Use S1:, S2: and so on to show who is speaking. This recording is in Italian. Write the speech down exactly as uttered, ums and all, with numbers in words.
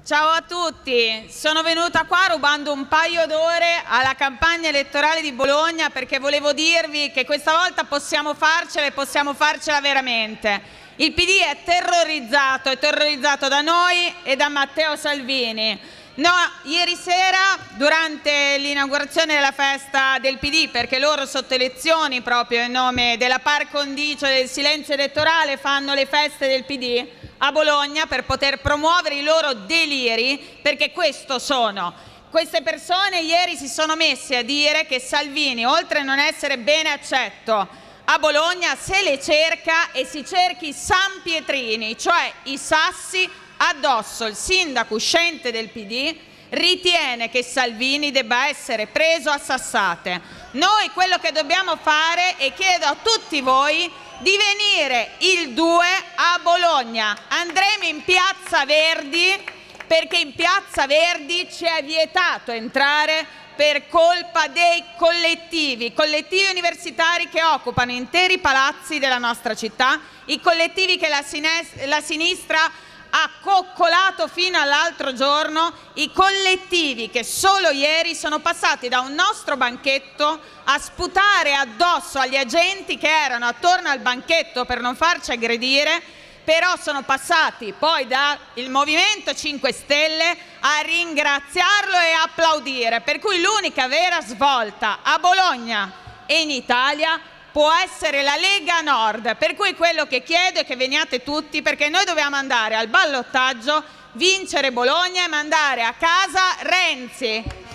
S1: Ciao a tutti, sono venuta qua rubando un paio d'ore alla campagna elettorale di Bologna perché volevo dirvi che questa volta possiamo farcela e possiamo farcela veramente. Il P D è terrorizzato, è terrorizzato da noi e da Matteo Salvini. No, ieri sera durante l'inaugurazione della festa del P D, perché loro sotto elezioni proprio in nome della par condicio del silenzio elettorale fanno le feste del P D a Bologna per poter promuovere i loro deliri, perché questo sono. Queste persone ieri si sono messe a dire che Salvini, oltre a non essere bene accetto a Bologna, se le cerca e si cerchi San Pietrini, cioè i sassi addosso. Il sindaco uscente del P D ritiene che Salvini debba essere preso a sassate. Noi quello che dobbiamo fare, e chiedo a tutti voi di venire il due a Bologna, andremo in Piazza Verdi perché in Piazza Verdi ci è vietato entrare per colpa dei collettivi, collettivi universitari che occupano interi palazzi della nostra città, i collettivi che la, la sinistra ha coccolato fino all'altro giorno, i collettivi che solo ieri sono passati da un nostro banchetto a sputare addosso agli agenti che erano attorno al banchetto per non farci aggredire, però sono passati poi dal Movimento cinque Stelle a ringraziarlo e applaudire, per cui l'unica vera svolta a Bologna e in Italia può essere la Lega Nord, per cui quello che chiedo è che veniate tutti, perché noi dobbiamo andare al ballottaggio, vincere Bologna e mandare a casa Renzi.